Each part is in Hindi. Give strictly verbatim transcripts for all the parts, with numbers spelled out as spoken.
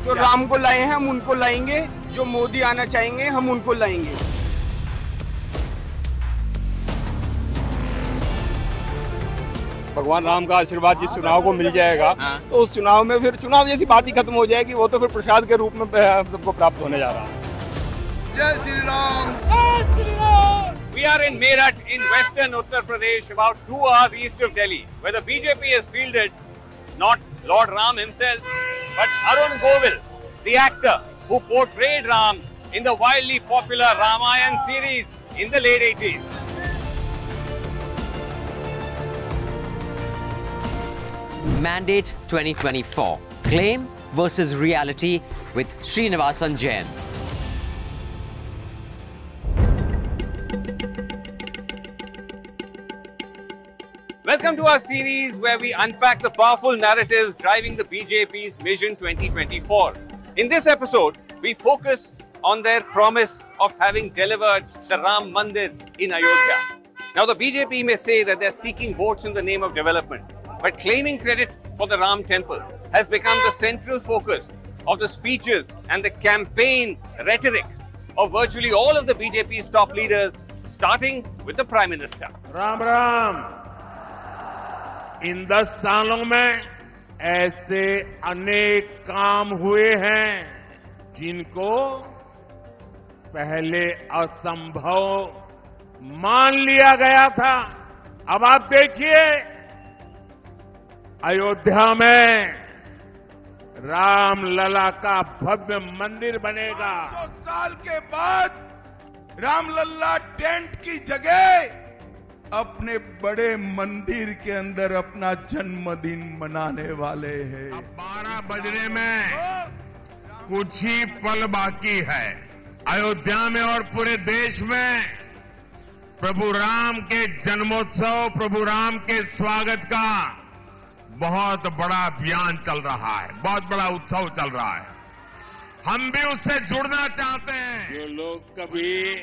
जो राम को लाए हैं हम उनको लाएंगे, जो मोदी आना चाहेंगे हम उनको लाएंगे। भगवान राम का आशीर्वाद जिस चुनाव को मिल जाएगा हाँ। तो उस चुनाव में फिर चुनाव जैसी बात ही खत्म हो जाएगी, वो तो फिर प्रसाद के रूप में सबको प्राप्त होने जा रहा है। जय श्री राम। जय Shri Ram. We are in Meerut in western Uttar Pradesh, about two hours east of Delhi, where the B J P has fielded not Lord Ram himself, but Arun Govil, the actor who portrayed Ram in the wildly popular Ramayan series in the late eighties. Mandate twenty twenty-four. Claim versus reality with Srinivasan Jain. Welcome to our series where we unpack the powerful narratives driving the B J P's Vision twenty twenty-four. In this episode, we focus on their promise of having delivered the Ram Mandir in Ayodhya. Now, the B J P may say that they're seeking votes in the name of development, but claiming credit for the Ram Temple has become the central focus of the speeches and the campaign rhetoric of virtually all of the B J P's top leaders, starting with the Prime Minister. Ram Ram. इन दस सालों में ऐसे अनेक काम हुए हैं जिनको पहले असंभव मान लिया गया था। अब आप देखिए, अयोध्या में रामलला का भव्य मंदिर बनेगा। सौ साल के बाद रामलला टेंट की जगह अपने बड़े मंदिर के अंदर अपना जन्मदिन मनाने वाले हैं। अब बारह बजने में कुछ ही पल बाकी है। अयोध्या में और पूरे देश में प्रभु राम के जन्मोत्सव, प्रभु राम के स्वागत का बहुत बड़ा अभियान चल रहा है, बहुत बड़ा उत्सव चल रहा है। हम भी उससे जुड़ना चाहते हैं। जो लोग कभी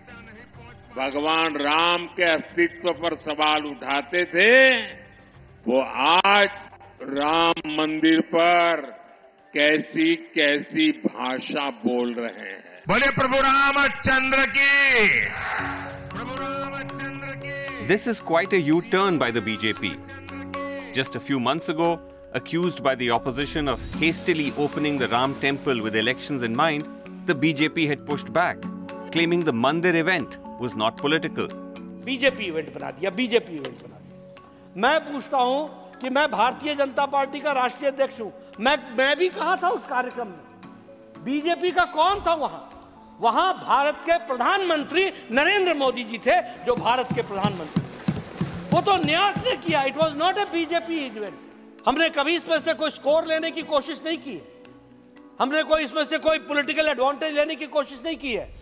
भगवान राम के अस्तित्व पर सवाल उठाते थे, वो आज राम मंदिर पर कैसी कैसी भाषा बोल रहे हैं। बोले प्रभु रामचंद्र की, प्रभु रामचंद्र की। This is quite a U-turn by the B J P. Just a few months ago, accused by the opposition of hastily opening the Ram temple with elections in mind, the B J P had pushed back, claiming the Mandir event was not political. BJP event बना दिया, बीजेपी इवेंट बना दिया। मैं पूछता हूं कि मैं भारतीय जनता पार्टी का राष्ट्रीय अध्यक्ष हूं, मैं मैं भी कहा था उस कार्यक्रम में। बीजेपी का कौन था वहां? वहां भारत के प्रधानमंत्री नरेंद्र मोदी जी थे, जो भारत के प्रधानमंत्री। वो तो न्यास ने किया, it was not a BJP event. हमने कभी इसमें से कोई स्कोर लेने की कोशिश नहीं की, हमने कोई इसमें से कोई पॉलिटिकल एडवांटेज लेने की कोशिश नहीं की है।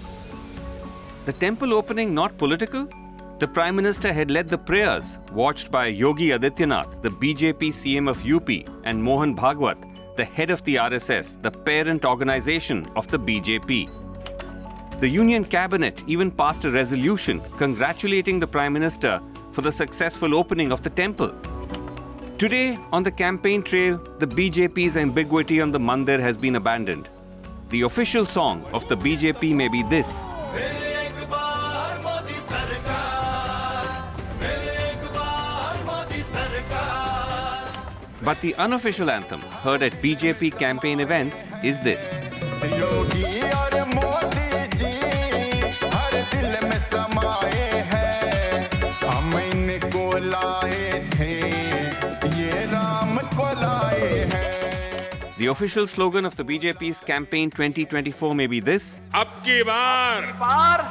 The temple opening not political? The Prime Minister had led the prayers, watched by Yogi Adityanath, the B J P C M of U P, and Mohan Bhagwat, the head of the R S S, the parent organization of the B J P. The Union Cabinet even passed a resolution congratulating the Prime Minister for the successful opening of the temple. Today, on the campaign trail, the B J P's ambiguity on the Mandir has been abandoned. The official song of the B J P may be this. But the unofficial anthem heard at B J P campaign events is this. The official slogan of the B J P's campaign twenty twenty-four may be this. अब की बार पार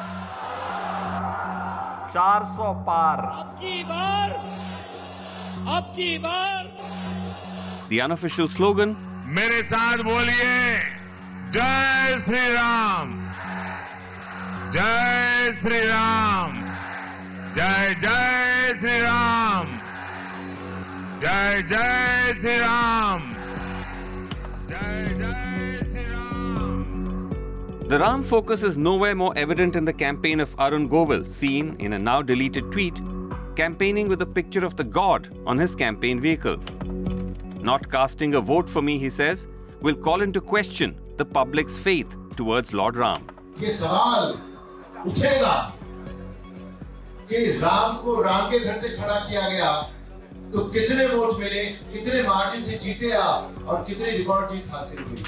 चार सौ पार, अब की बार, अब की बार। The unofficial slogan. मेरे साथ बोलिए, जय श्री राम, जय श्री राम, जय जय श्री राम, जय जय श्री राम, जय जय Shri Ram. The Ram focus is nowhere more evident in the campaign of Arun Govil, seen in a now deleted tweet, campaigning with a picture of the god on his campaign vehicle. Not casting a vote for me, he says, will call into question the public's faith towards Lord Ram. ये सवाल उठेगा कि राम को राम के घर से खड़ा किया गया तो कितने वोट मिले, कितने मार्जिन से जीते आप और कितनी रिकॉर्ड जीत हासिल हुई।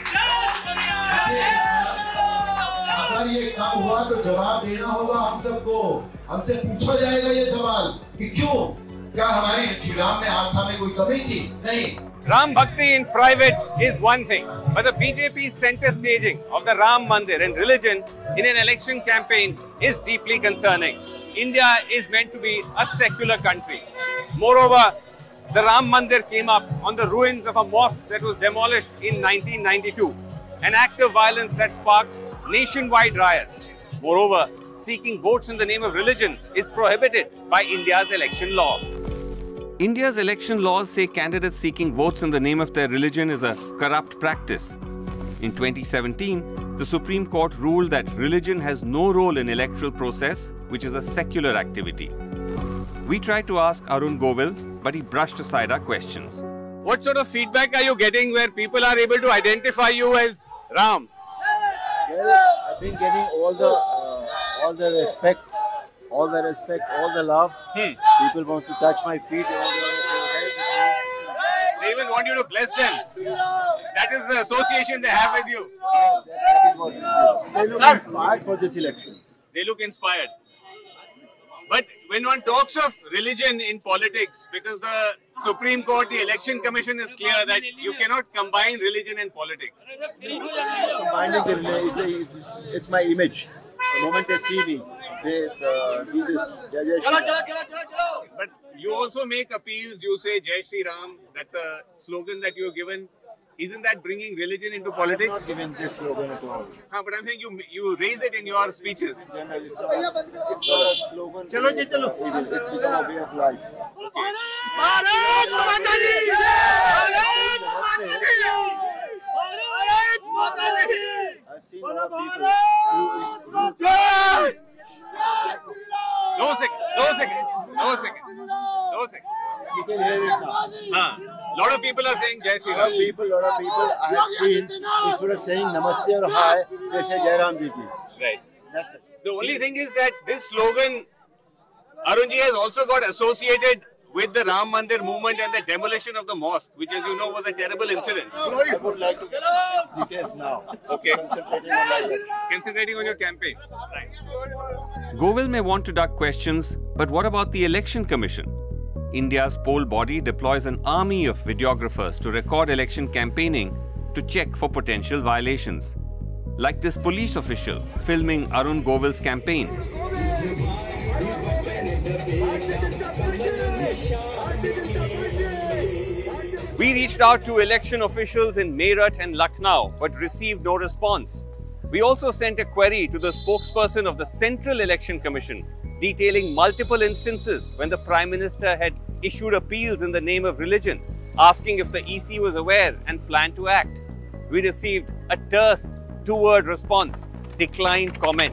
अगर ये काम हुआ तो जवाब देना होगा हम सबको। हमसे पूछा जाएगा ये सवाल कि क्यों, क्या हमारी श्री राम में आस्था में कोई कमी थी? नहीं। Ram Bhakti in private is one thing, but the B J P's center staging of the Ram Mandir and religion in an election campaign is deeply concerning. India is meant to be a secular country. Moreover, the Ram Mandir came up on the ruins of a mosque that was demolished in nineteen ninety-two, an act of violence that sparked nationwide riots. Moreover, seeking votes in the name of religion is prohibited by India's election law. India's election laws say candidates seeking votes in the name of their religion is a corrupt practice. In twenty seventeen, the Supreme Court ruled that religion has no role in electoral process, which is a secular activity. We tried to ask Arun Govil, but he brushed aside our questions. What sort of feedback are you getting where people are able to identify you as Ram? Well, I've been getting all the uh, all the respect. All the respect, all the love. Hmm. People want to touch my feet. They even want you to bless them. That is the association they have with you. Yeah, that is what it is. They look inspired for this election. They look inspired. But when one talks of religion in politics, because the Supreme Court, the Election Commission is clear that you cannot combine religion and politics. Combining the religion, it's, it's, it's my image. The moment they see me, they uh, do this. Jai Jai Shri Ram. But you also make appeals, you say Jai Shri Ram, that's a slogan that you have given. Isn't that bringing religion into politics? I'm not giving this slogan at all. Haan, but I'm saying you you raise it in your speeches. Generally, it's not a, it's not a slogan. Chalo, ji, chalo. It's become a way of life. Okay. I've seen a lot of people who, who No second, no second, no second, no second. You can hear it now. Haan. Lot of people are saying Jai Shri A lot Ram. of people, lot of people I have seen, instead of saying Namaste or Hi, they say Jai Ram Ji ki. Right. That's it. The only thing is that this slogan, Arunji, has also got associated with the Ram Mandir movement and the demolition of the mosque, which, as you know, was a terrible incident. I would like to get details now. Okay. Concentrating on my Concentrating on your campaign. Right. Govil may want to duck questions, but what about the Election Commission? India's poll body deploys an army of videographers to record election campaigning to check for potential violations. Like this police official filming Arun Govil's campaign. We reached out to election officials in Meerut and Lucknow, but received no response. We also sent a query to the spokesperson of the Central Election Commission, detailing multiple instances when the Prime Minister had issued appeals in the name of religion, asking if the E C was aware and planned to act. We received a terse two-word response: declined comment.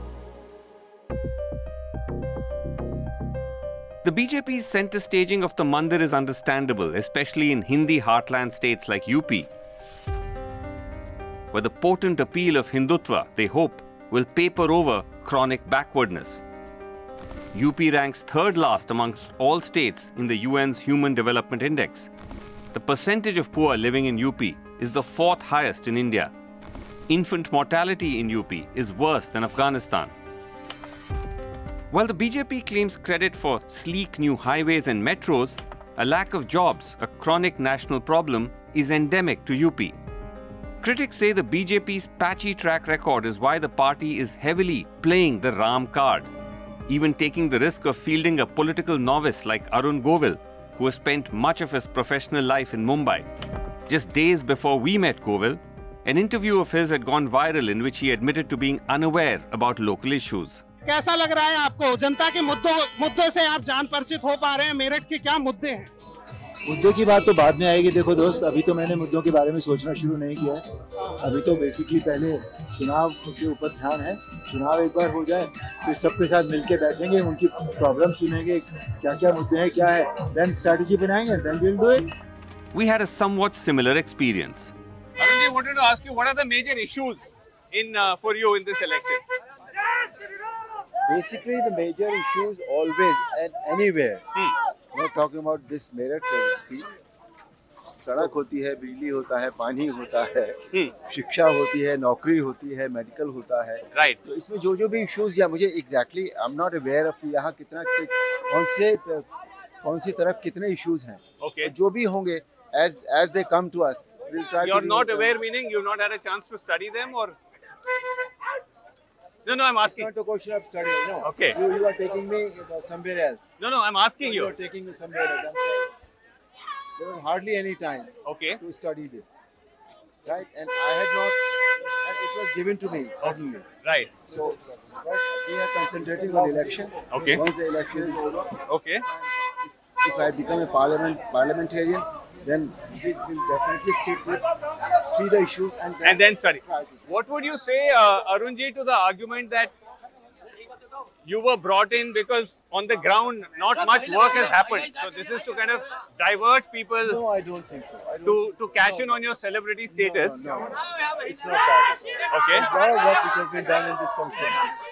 The B J P's centre staging of the Mandir is understandable, especially in Hindi heartland states like U P, where the potent appeal of Hindutva, they hope, will paper over chronic backwardness. U P ranks third last amongst all states in the U N's Human Development Index. The percentage of poor living in U P is the fourth highest in India. Infant mortality in U P is worse than Afghanistan. While the B J P claims credit for sleek new highways and metros, a lack of jobs, a chronic national problem, is endemic to U P. Critics say the B J P's patchy track record is why the party is heavily playing the Ram card, even taking the risk of fielding a political novice like Arun Govil, who has spent much of his professional life in Mumbai. Just days before we met Govil, an interview of his had gone viral in which he admitted to being unaware about local issues. कैसा लग रहा है आपको? जनता के मुद्दों मुद्दों से आप जान परिचित हो पा रहे हैं? मेरठ के क्या मुद्दे हैं? मुद्दों की बात तो बाद में आएगी। देखो दोस्त, अभी तो मैंने मुद्दों के बारे में सोचना शुरू नहीं किया है। अभी तो बेसिकली पहले चुनाव के ऊपर ध्यान है। चुनाव एक बार हो जाए फिर सबके साथ मिलके बैठेंगे, उनकी प्रॉब्लम सुनेंगे, क्या क्या मुद्दे हैं, क्या है, देन स्ट्रैटेजी बनाएंगे, then we will do it. We had a somewhat similar experience. Arunji, I wanted to ask you, what are the major issues in uh, for you in this election? Basically, the major issues always and anywhere. Hmm. We're talking about this Meerut presidency. सड़क होती है, बिजली होता है, पानी होता है, शिक्षा होती है, नौकरी होती है, मेडिकल होता है. राइट. तो इसमें जो जो भी इश्यूज या मुझे exactly I am not aware of कि यहाँ कितना कौन से कौन सी तरफ कितने इश्यूज हैं. Okay. जो भी होंगे as as they come to us, we'll try. You're to not aware, meaning you've not had a chance to study them, or? No, no, I'm asking. It's not a question of study. No. Okay. You, you are taking me somewhere else. No, no, I'm asking you. you. You are taking me somewhere else. I'm sorry. There was hardly any time. Okay. To study this, right? And I had not. And it was given to me suddenly. Right. So first we are concentrating on election. Okay. Once the election is over. Okay. If, if I become a parliament parliamentarian, then we will definitely sit with, see the issue, and then, and then study. What would you say, uh, Arunji, to the argument that you were brought in because on the ground not much work has happened? So this is to kind of divert people. No, I don't think so. I don't to think to so. cash no. in on your celebrity status. No, no, no. It's not that. Okay. There's a lot of work which has been done in this constituency.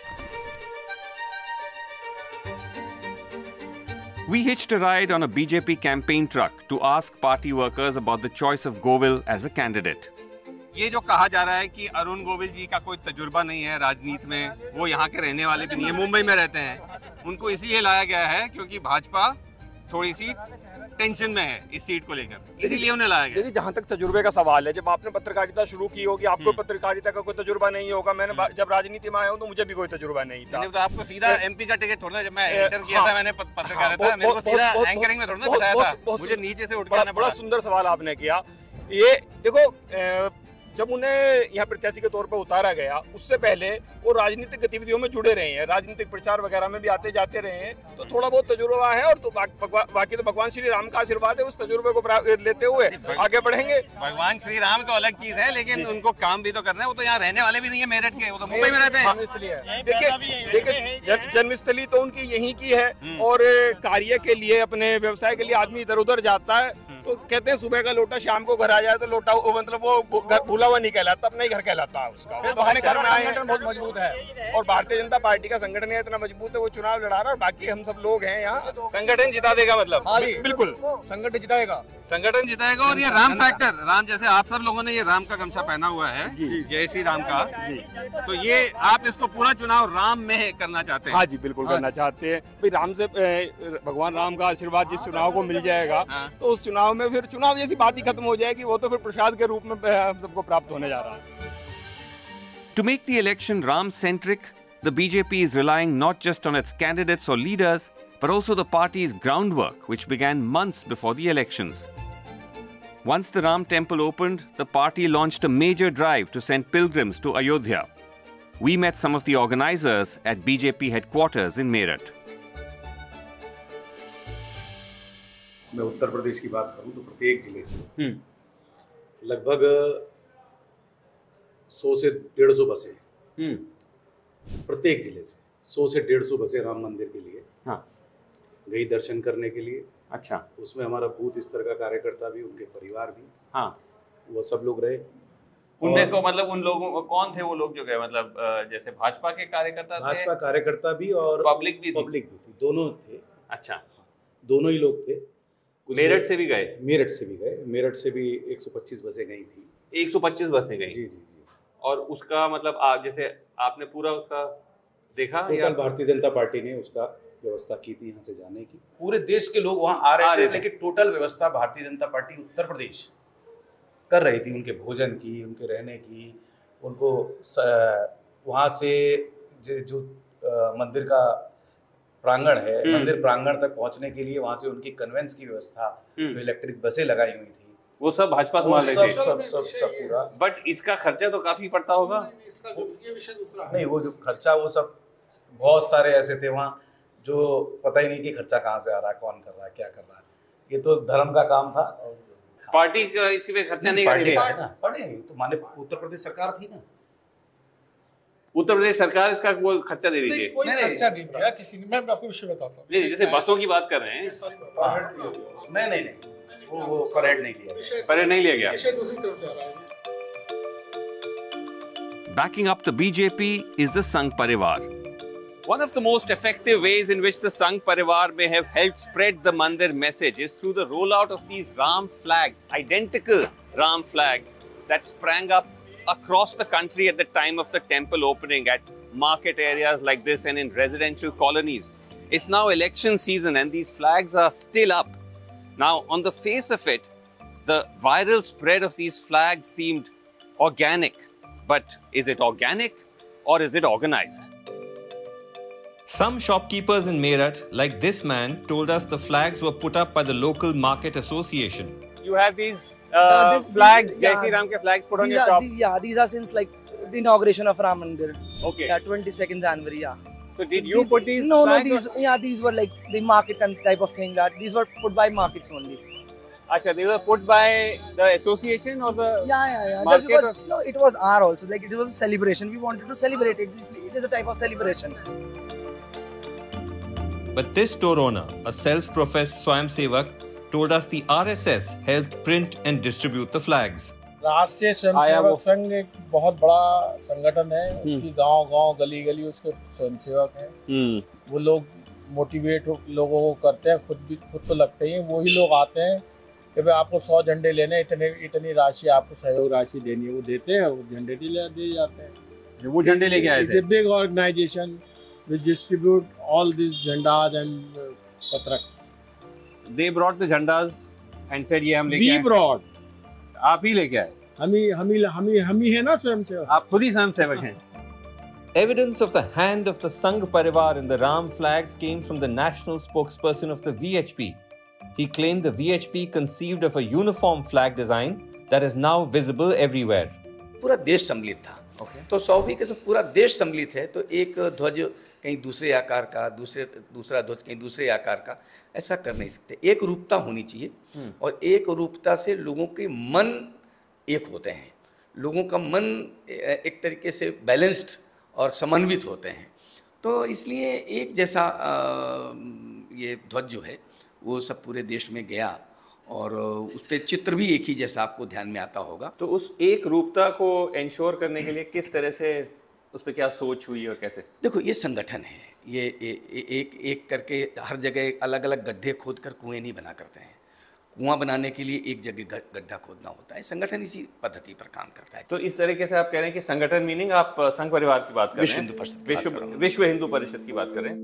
We hitched a ride on a B J P campaign truck to ask party workers about the choice of Govil as a candidate. ये जो कहा जा रहा है कि अरुण गोविल जी का कोई तजुर्बा नहीं है राजनीति में, वो यहाँ के रहने वाले भी नहीं है, मुंबई में रहते हैं, उनको इसलिए लाया गया है क्योंकि भाजपा थोड़ी सी टेंशन में है इस सीट को लेकर, इसीलिए उन्हें लाया गया। देखिए, जहाँ तक तजुर्बे का सवाल है, जब आपने पत्रकारिता शुरू की होगी, आपको पत्रकारिता का कोई तजुर्बा नहीं होगा। मैंने जब राजनीति में आया हूँ तो मुझे भी कोई तजुर्बा नहीं था। तो आपको सीधा एमपी का टिकट थोड़ा, जब मैं एंटर किया था मैंने पत्रकारिता, मेरे को सीधा एंकरिंग में थोड़ा बिठाया था, मुझे नीचे से उठ के आना पड़ा। बड़ा सुंदर सवाल आपने किया। ये देखो, जब उन्हें यहाँ प्रत्याशी के तौर पर उतारा गया, उससे पहले वो राजनीतिक गतिविधियों में जुड़े रहे हैं, राजनीतिक प्रचार वगैरह में भी आते जाते रहे हैं, तो थोड़ा बहुत तजुर्बा है। और तो बाकी तो भगवान श्री राम का आशीर्वाद है, उस तजुर्बे को लेते हुए आगे बढ़ेंगे। भगवान श्री राम तो अलग चीज है, लेकिन उनको काम भी तो करना है। वो तो यहाँ रहने वाले भी नहीं है मेरठ के, वो तो मुंबई में रहते हैं। देखिए देखिए जन्मस्थली तो उनकी यहीं की है, और कार्य के लिए, अपने व्यवसाय के लिए आदमी इधर उधर जाता है, तो कहते हैं सुबह का लोटा शाम को घर आ जाए तो लोटा, मतलब वो भूला हुआ नहीं कहलाता, अपना ही घर कहलाता है उसका। वो बहाने का संगठन बहुत मजबूत है, और भारतीय जनता पार्टी का संगठन है इतना मजबूत है, वो चुनाव लड़ा रहा है, और बाकी हम सब लोग हैं यहाँ। संगठन जिता देगा, मतलब हाँ जी बिल्कुल, संगठन जिताएगा, संगठन जिताएगा। और ये राम फैक्टर, राम जैसे आप सब लोगों ने ये राम का गमछा पहना हुआ है, जय श्री राम का, तो ये आप इसको पूरा चुनाव राम में करना चाहते हैं? हाँ जी बिल्कुल करना चाहते हैं। भाई राम से, भगवान राम का आशीर्वाद जिस चुनाव को मिल जाएगा, तो उस चुनाव में फिर चुनाव जैसी बात ही खत्म हो जाएगी, वो तो फिर प्रसाद के रूप में हम सबको प्राप्त होने जा रहा है। To make the election Ram-centric, the B J P is relying not just on its candidates or leaders, but also the party's groundwork, which began months before the elections. Once the Ram temple opened, the party launched a major drive to send pilgrims to Ayodhya. We met some of the organizers at B J P headquarters in Meerut. मैं उत्तर प्रदेश की बात करूं तो प्रत्येक जिले से लगभग सौ से डेढ़ सौ बसें, प्रत्येक जिले से सौ से डेढ़ सौ बसें राम मंदिर के लिए हाँ। गई दर्शन करने के लिए। अच्छा। उसमें हमारा बूथ स्तर का कार्यकर्ता भी, उनके परिवार भी, हाँ। वो सब लोग रहे। उनमें को मतलब उन लोगों को कौन थे वो लोग जो गए, मतलब जैसे भाजपा के कार्यकर्ता, भाजपा कार्यकर्ता भी और पब्लिक भी पब्लिक भी थी, दोनों थे। अच्छा, दोनों ही लोग थे। मेरठ से भी गए? मेरठ से भी गए, मेरठ से भी एक सौ पच्चीस बसें गई थी। एक सौ पच्चीस बसें गई? जी जी जी। और उसका मतलब आप जैसे आपने पूरा उसका देखा? टोटल भारतीय जनता पार्टी ने उसका व्यवस्था की थी यहाँ से जाने की। पूरे देश के लोग वहाँ आ रहे थे, लेकिन टोटल व्यवस्था भारतीय जनता पार्टी उत्तर प्रदेश कर रही थी, उनके भोजन की, उनके रहने की, उनको वहाँ से जो मंदिर का प्रांगण है, मंदिर प्रांगण तक पहुंचने के लिए वहां से उनकी कन्वेंस की व्यवस्था, जो इलेक्ट्रिक बसें लगाई हुई थी, वो सब भाजपा संभाल रही थी। सब सब सब सब पूरा। बट इसका खर्चा तो काफी पड़ता होगा? ये विषय दूसरा नहीं, वो जो खर्चा, वो सब बहुत सारे ऐसे थे वहाँ जो पता ही नहीं कि खर्चा कहाँ से आ रहा है, कौन कर रहा है, क्या कर रहा है। ये तो धर्म का काम था, पार्टी इसके पे खर्चा नहीं कर रही है ना, पड़े तो माने उत्तर प्रदेश सरकार थी ना, उत्तर प्रदेश सरकार इसका वो खर्चा दे रही थी। कोई खर्चा नहीं दिया किसी ने, मैं आपको विषय बताता हूँ। नहीं, जैसे बसों की बात कर रहे हैं। नहीं नहीं नहीं, वो वो परेड नहीं लिया, परेड नहीं लिया गया। विषय दूसरी तरफ जा रहा है। Backing up the B J P is the Sangh Parivar. One of the most effective ways in which the Sangh Parivar may have helped spread the Mandir message is through the rollout of these Ram flags, identical Ram flags that sprang up across the country at the time of the temple opening at market areas like this and in residential colonies. It's now election season and these flags are still up. Now, on the face of it, the viral spread of these flags seemed organic. But is it organic or is it organized? Some shopkeepers in Meerut, like this man, told us the flags were put up by the local market association. You have these uh, uh, this, flags, these, Jai yeah, Shri Ram ke flags put on your are, shop? The, yeah, these are since like the inauguration of Ram Mandir. Okay. Yeah, twenty-second January, yeah. So did you these, put these No, flags? no, these, or? yeah, these were like the market type of thing. That These were put by markets only. Achha, they were put by the association or the yeah, yeah, yeah. market? Because, or? No, it was our also. Like it was a celebration. We wanted to celebrate it. It is a type of celebration. But this store owner, a self-professed Swayamsevak, told us the R S S helped print and distribute the flags. राष्ट्रीय स्वयंसेवक संघ एक बहुत बड़ा संगठन है, उसकी गांव-गांव, गली-गली उसके स्वयंसेवक हैं। वो लोग मोटिवेट लोगों को करते हैं, खुद भी खुद तो लगते हैं, वही लोग आते हैं कि भाई आपको सौ झंडे लेने हैं, इतने इतनी राशि आपको सहयोग राशि देनी है, वो देते हैं, वो झंडे दिए जाते हैं। वो झंडे लेके आए थे। It's a big organization which distribute all these jhandas and uh, patraks. They brought the jhandas and said ये हम लेके आए। We brought. आप ही लेके आए। हम ही हम ही हम ही हम ही है ना स्वयंसेवक। आप खुद ही स्वयंसेवक हैं। Evidence of the hand of the Sangh Parivar in the Ram flags came from the national spokesperson of the V H P. He claimed the V H P conceived of a uniform flag design that is now visible everywhere. पूरा देश सम्मिलित था। okay. तो स्वाभाविक से पूरा देश सम्मिलित है तो एक ध्वज कहीं दूसरे आकार का, दूसरे दूसरा ध्वज कहीं दूसरे आकार का, ऐसा कर नहीं सकते। एक रूपता होनी चाहिए और एक रूपता से लोगों के मन एक होते हैं, लोगों का मन एक तरीके से बैलेंस्ड और समन्वित होते हैं। तो इसलिए एक जैसा आ, ये ध्वज जो है वो सब पूरे देश में गया और उस पर चित्र भी एक ही जैसा आपको ध्यान में आता होगा। तो उस एक रूपता को इंश्योर करने के लिए किस तरह से उस पर क्या सोच हुई और कैसे? देखो ये संगठन है, ये ए, ए, एक एक करके हर जगह अलग अलग गड्ढे खोद कर कुएं नहीं बना करते हैं। कुआं बनाने के लिए एक जगह गड्ढा खोदना होता है। संगठन इसी पद्धति पर काम करता है। तो इस तरीके से आप कह रहे हैं कि संगठन मीनिंग आप संघ परिवार की बात कर रहे हैं, विश्व हिंदू परिषद विश्व विश्व हिंदू परिषद की बात कर रहे हैं।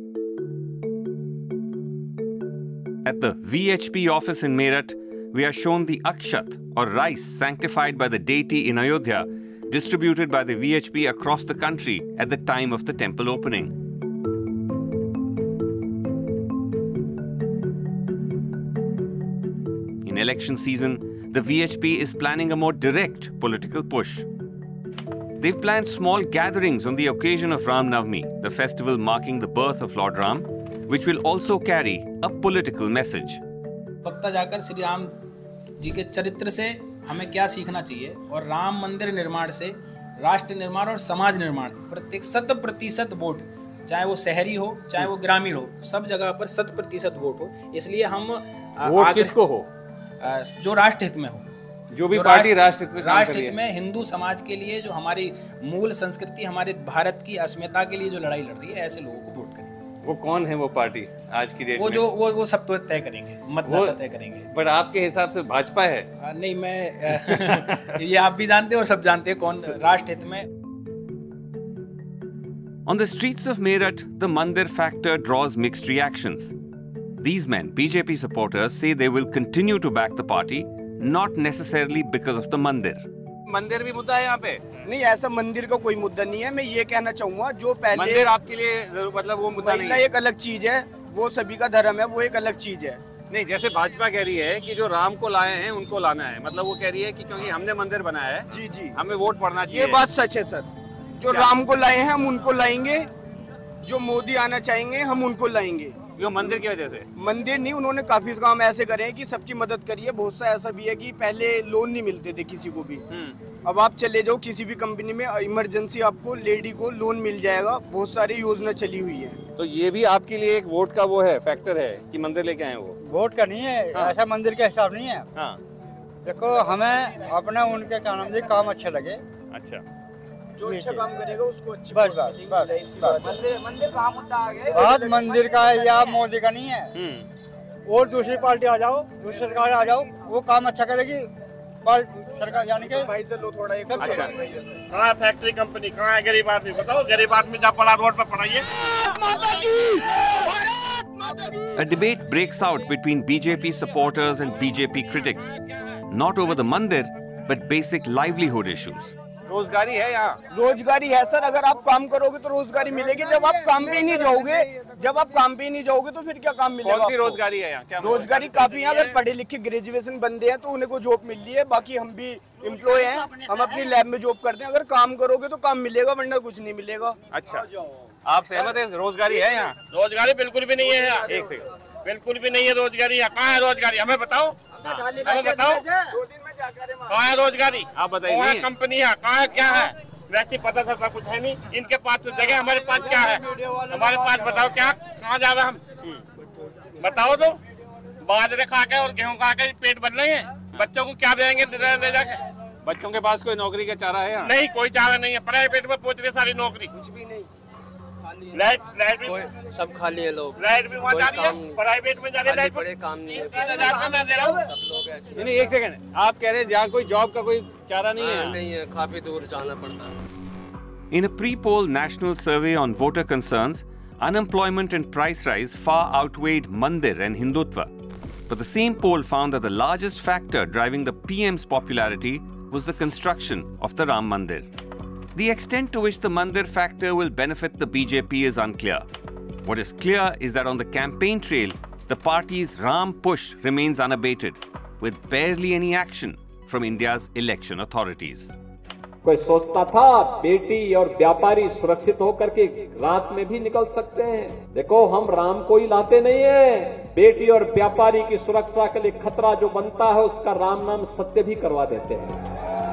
At the V H P office in Meerut, we are shown the akshat or rice sanctified by the deity in Ayodhya, distributed by the V H P across the country at the time of the temple opening. In election season, the V H P is planning a more direct political push. They've planned small gatherings on the occasion of Ram Navami, the festival marking the birth of Lord Ram, which will also carry a political message. वक्ता जाकर श्री राम जी के चरित्र से हमें क्या सीखना चाहिए और राम मंदिर निर्माण से राष्ट्र निर्माण और समाज निर्माण प्रत्येक शत प्रतिशत वोट, चाहे वो शहरी हो चाहे वो ग्रामीण हो, सब जगह पर शत प्रतिशत वोट हो। इसलिए हम वोट किसको हो? जो राष्ट्र हित में हो, जो भी पार्टी राष्ट्र हित में राष्ट्र हित में हिंदू समाज के लिए, जो हमारी मूल संस्कृति, हमारे भारत की अस्मिता के लिए जो लड़ाई लड़ रही है, ऐसे लोगों को वोट करें। वो कौन है वो पार्टी आज की डेट वो में? जो वो वो सब तो तय करेंगे, मतदाता तय करेंगे। बट आपके हिसाब से भाजपा है? आ, नहीं, मैं ये आप भी जानते हैं और सब जानते हैं कौन राष्ट्र हित में। On the streets of Meerut, the Mandir factor draws mixed reactions. These men, B J P supporters, say they will continue to back the party, not necessarily because of the Mandir. मंदिर भी मुद्दा है यहाँ पे? नहीं, ऐसा मंदिर का कोई मुद्दा नहीं है। मैं ये कहना चाहूँगा जो पहले मंदिर आपके लिए मतलब वो मुद्दा नहीं है। एक अलग चीज है, वो सभी का धर्म है, वो एक अलग चीज है। नहीं, जैसे भाजपा कह रही है कि जो राम को लाए हैं उनको लाना है, मतलब वो कह रही है कि क्योंकि हमने मंदिर बनाया है, जी जी, हमें वोट पड़ना चाहिए। ये बात सच है सर। जो राम को लाए हैं हम उनको लाएंगे, जो मोदी आना चाहेंगे हम उनको लाएंगे। ये मंदिर की वजह से? मंदिर नहीं, उन्होंने काफी काम ऐसे करे हैं कि सबकी मदद करी है। बहुत सा ऐसा भी है कि पहले लोन नहीं मिलते थे किसी को भी, अब आप चले जाओ किसी भी कंपनी में, इमरजेंसी आपको लेडी को लोन मिल जाएगा। बहुत सारी योजना चली हुई है। तो ये भी आपके लिए एक वोट का वो है, फैक्टर है कि मंदिर लेके आए वो? वोट का नहीं है, हाँ। ऐसा मंदिर के हिसाब नहीं है। हाँ। देखो हमें अपना उनके क्या नाम काम अच्छे लगे। अच्छा। जो अच्छा काम करेगा उसको अच्छी बस बस बस मंदिर मंदिर कहाँ मुद्दा आ गया? बात मंदिर का है या मोदी का नहीं है। और दूसरी पार्टी आ जाओ, दूसरी सरकार आ जाओ, वो काम अच्छा करेगी सरकार, यानी कि भाई से लो थोड़ा एक अच्छा कहाँ फैक्ट्री कंपनी, कहाँ है गरीब आदमी? बताओ, गरीब आदमी जहाँ पड़ा रोड पर पड़ाइए। A debate breaks out between B J P supporters and B J P critics, not over the mandir, but basic livelihood issues. रोजगारी है यहाँ, रोजगारी है सर। अगर आप काम करोगे तो रोजगारी मिलेगी। जब आप काम पे नहीं जाओगे जब आप काम पे नहीं जाओगे तो फिर क्या काम मिलेगा? कौन सी रोजगारी है यहाँ? क्या रोजगारी काफी है। अगर पढ़े लिखे ग्रेजुएशन बंदे हैं तो उन्हें को जॉब मिल रही है। बाकी हम भी एम्प्लॉय हैं, हम अपनी लैब में जॉब करते हैं। अगर काम करोगे तो काम मिलेगा, वरना कुछ नहीं मिलेगा। अच्छा, आप सहमत हैं? रोजगारी है यहाँ? रोजगारी बिल्कुल भी नहीं है यहाँ। एक सेकंड, बिल्कुल भी नहीं है रोजगारी यहाँ। कहाँ है रोजगारी? हमें बताओ, हमें बताओ कहाँ है रोजगारी? आप बताइए। कहाँ कंपनी है, कहाँ है, क्या है? वैसे पता था कुछ है नहीं। इनके पास तो जगह, हमारे पास क्या है? हमारे पास बताओ क्या, कहाँ जावे हम? बताओ तो। बाजरे खा के और गेहूँ खा के पेट बदलेंगे? बच्चों को क्या देंगे ले जाके? बच्चों के पास कोई नौकरी का चारा है यहाँ? नहीं, कोई चारा नहीं है। प्राइवेट में पहुँच रही सारी नौकरी, कुछ भी नहीं। लाइट लाइट भी सब खाली है, लोग लाइट भी वहाँ जा रही है, प्राइवेट में जा रही है लाइट। बड़े काम नहीं है, तीन हजार का मैं दे रहा हूँ। नहीं नहीं, एक सेकंड, आप कह रहे हैं जहाँ कोई जॉब का कोई चारा नहीं है? नहीं है, काफी दूर जाना पड़ता है। In a pre-poll national survey on voter concerns, unemployment and price rise far outweighed Mandir and Hindutva. But the same poll found that the largest factor driving the P M's popularity was the construction of the Ram Mandir. The extent to which the Mandir factor will benefit the B J P is unclear. What is clear is that on the campaign trail, the party's Ram push remains unabated, with barely any action from India's election authorities. कोई सोचता था बेटी और व्यापारी सुरक्षित होकर के रात में भी निकल सकते हैं? देखो, हम राम को ही लाते नहीं है, बेटी और व्यापारी की सुरक्षा के लिए खतरा जो बनता है उसका राम नाम सत्य भी करवा देते हैं।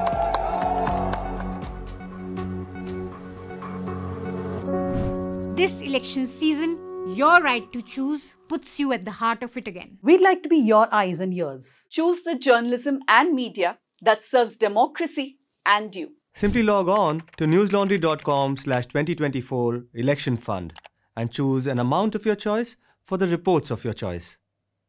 This election season, your right to choose puts you at the heart of it again. We'd like to be your eyes and ears. Choose the journalism and media that serves democracy and you. Simply log on to newslaundry dot com slash twenty twenty-four election fund and choose an amount of your choice for the reports of your choice.